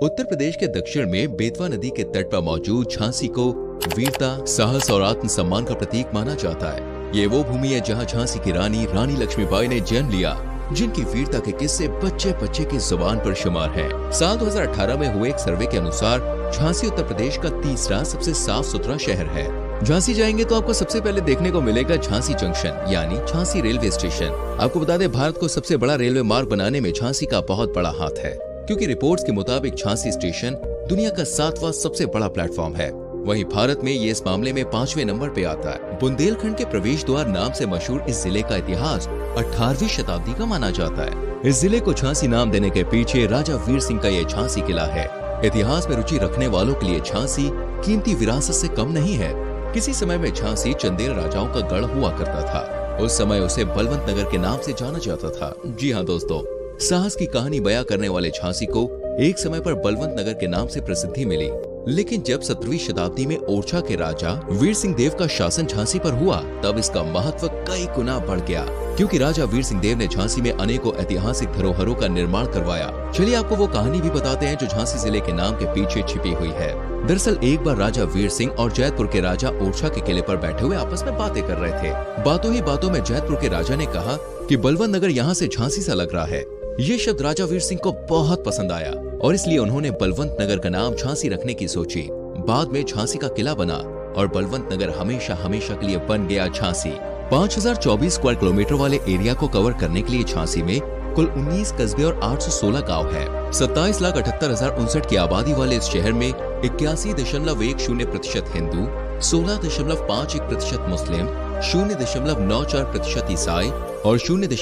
उत्तर प्रदेश के दक्षिण में बेतवा नदी के तट पर मौजूद झांसी को वीरता, साहस और आत्मसम्मान का प्रतीक माना जाता है। ये वो भूमि है जहां झांसी की रानी लक्ष्मीबाई ने जन्म लिया, जिनकी वीरता के किस्से बच्चे बच्चे की जुबान पर शुमार हैं। साल 2018 में हुए एक सर्वे के अनुसार झांसी उत्तर प्रदेश का तीसरा सबसे साफ सुथरा शहर है। झांसी जाएंगे तो आपको सबसे पहले देखने को मिलेगा झांसी जंक्शन यानी झांसी रेलवे स्टेशन। आपको बता दें, भारत को सबसे बड़ा रेलवे मार्ग बनाने में झांसी का बहुत बड़ा हाथ है, क्योंकि रिपोर्ट्स के मुताबिक झांसी स्टेशन दुनिया का 7वां सबसे बड़ा प्लेटफॉर्म है। वहीं भारत में ये इस मामले में 5वें नंबर पे आता है। बुंदेलखंड के प्रवेश द्वार नाम से मशहूर इस जिले का इतिहास 18वीं शताब्दी का माना जाता है। इस जिले को झांसी नाम देने के पीछे राजा वीर सिंह का ये झांसी किला है। इतिहास में रुचि रखने वालों के लिए झांसी कीमती विरासत से कम नहीं है। किसी समय में झांसी चंदेल राजाओं का गढ़ हुआ करता था। उस समय उसे बलवंत नगर के नाम से जाना जाता था। जी हाँ दोस्तों, साहस की कहानी बयां करने वाले झांसी को एक समय पर बलवंत नगर के नाम से प्रसिद्धि मिली, लेकिन जब 17वीं शताब्दी में ओरछा के राजा वीर सिंह देव का शासन झांसी पर हुआ, तब इसका महत्व कई गुना बढ़ गया, क्योंकि राजा वीर सिंह देव ने झांसी में अनेकों ऐतिहासिक धरोहरों का निर्माण करवाया। चलिए आपको वो कहानी भी बताते हैं जो झांसी जिले के नाम के पीछे छिपी हुई है। दरअसल एक बार राजा वीर सिंह और जैतपुर के राजा ओरछा के किले पर बैठे हुए आपस में बातें कर रहे थे। बातों ही बातों में जैतपुर के राजा ने कहा कि बलवंत नगर यहाँ से झांसी सा लग रहा है। ये शब्द राजा वीर सिंह को बहुत पसंद आया और इसलिए उन्होंने बलवंत नगर का नाम झांसी रखने की सोची। बाद में झांसी का किला बना और बलवंत नगर हमेशा हमेशा के लिए बन गया झांसी। 5024 स्क्वायर किलोमीटर वाले एरिया को कवर करने के लिए झांसी में कुल 19 कस्बे और 816 गांव है। 27,78,059 की आबादी वाले इस शहर में 81.10% हिंदू, 16.51% मुस्लिम, 0.94% ईसाई और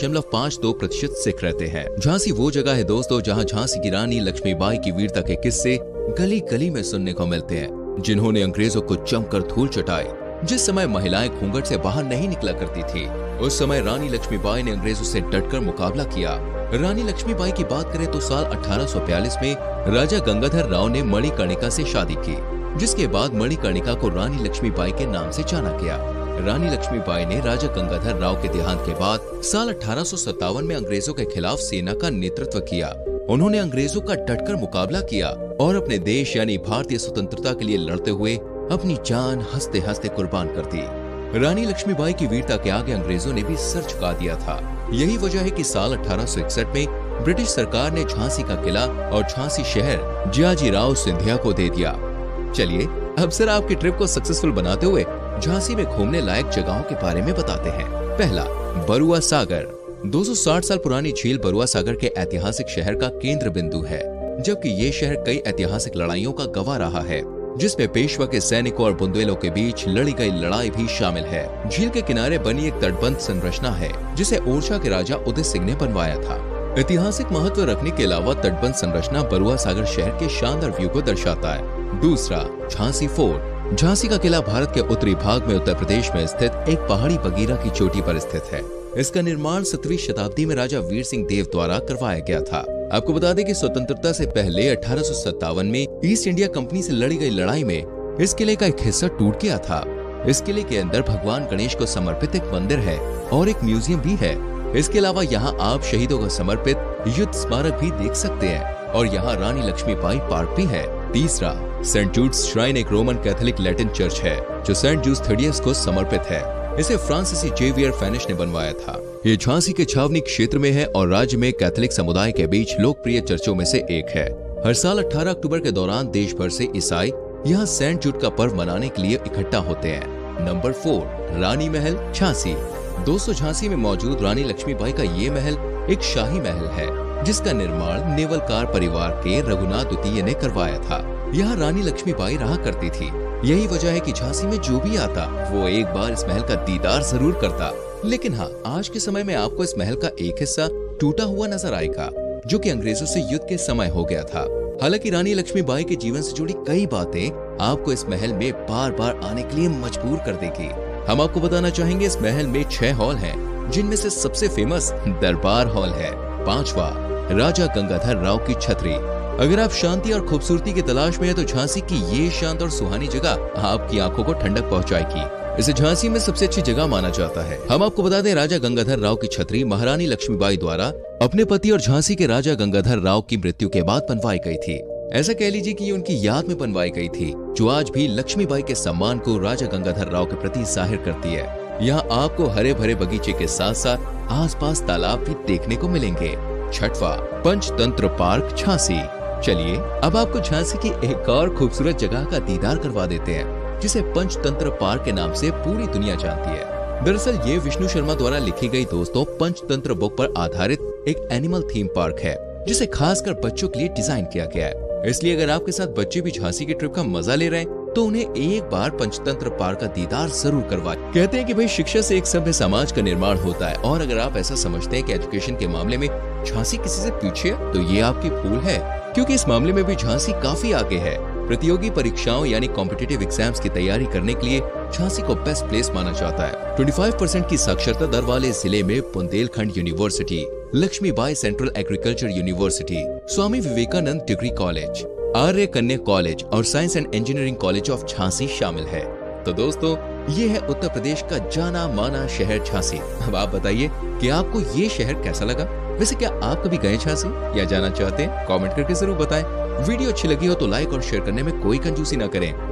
0.52% सिख रहते हैं। झांसी वो जगह है दोस्तों जहां झांसी की रानी लक्ष्मीबाई की वीरता के किस्से गली गली में सुनने को मिलते हैं, जिन्होंने अंग्रेजों को जमकर धूल चटाई। जिस समय महिलाएं घूंघट से बाहर नहीं निकला करती थी, उस समय रानी लक्ष्मीबाई ने अंग्रेजों से डटकर मुकाबला किया। रानी लक्ष्मीबाई की बात करें तो साल 1842 में राजा गंगाधर राव ने मणिकर्णिका से शादी की, जिसके बाद मणिकर्णिका को रानी लक्ष्मीबाई के नाम से जाना गया। रानी लक्ष्मीबाई ने राजा गंगाधर राव के देहांत के बाद साल 1857 में अंग्रेजों के खिलाफ सेना का नेतृत्व किया। उन्होंने अंग्रेजों का डटकर मुकाबला किया और अपने देश यानी भारतीय स्वतंत्रता के लिए लड़ते हुए अपनी जान हंसते हंसते कुर्बान कर दी। रानी लक्ष्मीबाई की वीरता के आगे अंग्रेजों ने भी सर झुका दिया था। यही वजह है कि साल 1861 में ब्रिटिश सरकार ने झांसी का किला और झांसी शहर जियाजीराव सिंधिया को दे दिया। चलिए अब सर आपकी ट्रिप को सक्सेसफुल बनाते हुए झांसी में घूमने लायक जगहों के बारे में बताते हैं। पहला, बरुआ सागर। 260 साल पुरानी झील बरुआ सागर के ऐतिहासिक शहर का केंद्र बिंदु है, जबकि ये शहर कई ऐतिहासिक लड़ाइयों का गवाह रहा है, जिसमें पेशवा के सैनिकों और बुंदेलों के बीच लड़ी गई लड़ाई भी शामिल है। झील के किनारे बनी एक तटबंध संरचना है, जिसे ओरछा के राजा उदय सिंह ने बनवाया था। ऐतिहासिक महत्व रखने के अलावा तटबंध संरचना बरुआ सागर शहर के शानदार व्यू को दर्शाता है। दूसरा, झांसी फोर्ट। झांसी का किला भारत के उत्तरी भाग में उत्तर प्रदेश में स्थित एक पहाड़ी बगीरा की चोटी पर स्थित है। इसका निर्माण 17वीं शताब्दी में राजा वीर सिंह देव द्वारा करवाया गया था। आपको बता दें कि स्वतंत्रता से पहले 1857 में ईस्ट इंडिया कंपनी से लड़ी गई लड़ाई में इस किले का एक हिस्सा टूट गया था। इस किले के अंदर भगवान गणेश को समर्पित एक मंदिर है और एक म्यूजियम भी है। इसके अलावा यहाँ आप शहीदों को समर्पित युद्ध स्मारक भी देख सकते हैं और यहाँ रानी लक्ष्मीबाई पार्क भी है। तीसरा, सेंट जूड्स श्राइन एक रोमन कैथोलिक लैटिन चर्च है जो सेंट जूस थर्डियस को समर्पित है। इसे फ्रांसीसी जेवियर फेनिश ने बनवाया था। ये झांसी के छावनी क्षेत्र में है और राज्य में कैथोलिक समुदाय के बीच लोकप्रिय चर्चों में से एक है। हर साल 18 अक्टूबर के दौरान देश भर से ईसाई यहाँ सेंट जूड का पर्व मनाने के लिए इकट्ठा होते हैं। नंबर 4, रानी महल झांसी। दोस्तों, झांसी में मौजूद रानी लक्ष्मीबाई का ये महल एक शाही महल है, जिसका निर्माण नेवलकार परिवार के रघुनाथ द्वितीय ने करवाया था। यहाँ रानी लक्ष्मीबाई रहा करती थी। यही वजह है कि झांसी में जो भी आता वो एक बार इस महल का दीदार जरूर करता। लेकिन हाँ, आज के समय में आपको इस महल का एक हिस्सा टूटा हुआ नजर आएगा, जो कि अंग्रेजों से युद्ध के समय हो गया था। हालांकि रानी लक्ष्मीबाई के जीवन से जुड़ी कई बातें आपको इस महल में बार बार आने के लिए मजबूर कर देगी। हम आपको बताना चाहेंगे इस महल में 6 हॉल हैं, जिनमें से सबसे फेमस दरबार हॉल है। 5वां, राजा गंगाधर राव की छतरी। अगर आप शांति और खूबसूरती की तलाश में हैं तो झांसी की ये शांत और सुहानी जगह आपकी आंखों को ठंडक पहुंचाएगी। इसे झांसी में सबसे अच्छी जगह माना जाता है। हम आपको बता दें, राजा गंगाधर राव की छतरी महारानी लक्ष्मीबाई द्वारा अपने पति और झांसी के राजा गंगाधर राव की मृत्यु के बाद बनवाई गई थी। ऐसा कह लीजिए कि ये उनकी याद में बनवाई गई थी, जो आज भी लक्ष्मीबाई के सम्मान को राजा गंगाधर राव के प्रति जाहिर करती है। यहाँ आपको हरे भरे बगीचे के साथ साथ आसपास तालाब भी देखने को मिलेंगे। छठवां, पंचतंत्र पार्क झांसी। चलिए अब आपको झांसी की एक और खूबसूरत जगह का दीदार करवा देते हैं, जिसे पंचतंत्र पार्क के नाम से पूरी दुनिया जानती है। दरअसल ये विष्णु शर्मा द्वारा लिखी गई दोस्तों पंचतंत्र बुक पर आधारित एक एनिमल थीम पार्क है, जिसे खासकर बच्चों के लिए डिजाइन किया गया है। इसलिए अगर आपके साथ बच्चे भी झांसी की ट्रिप का मजा ले रहे हैं तो उन्हें एक बार पंचतंत्र पार्क का दीदार जरूर करवाएं। कहते हैं कि भाई शिक्षा से एक सभ्य समाज का निर्माण होता है, और अगर आप ऐसा समझते हैं कि एजुकेशन के मामले में झांसी किसी से पीछे है, तो ये आपकी भूल है, क्योंकि इस मामले में भी झांसी काफी आगे है। प्रतियोगी परीक्षाओं यानी कॉम्पिटिटिव एग्जाम्स की तैयारी करने के लिए झांसी को बेस्ट प्लेस माना जाता है। 25% की साक्षरता दर वाले जिले में Bundelkhand university, Laxmibai central agriculture university, Swami Vivekanand degree college, Arya Kanya college और science and engineering college of Jhansi शामिल है। तो दोस्तों ये है उत्तर प्रदेश का जाना माना शहर झांसी। अब आप बताइए कि आपको ये शहर कैसा लगा। वैसे क्या आप कभी गए झांसी या जाना चाहते हैं? कमेंट करके जरूर बताएं। वीडियो अच्छी लगी हो तो लाइक और शेयर करने में कोई कंजूसी न करें।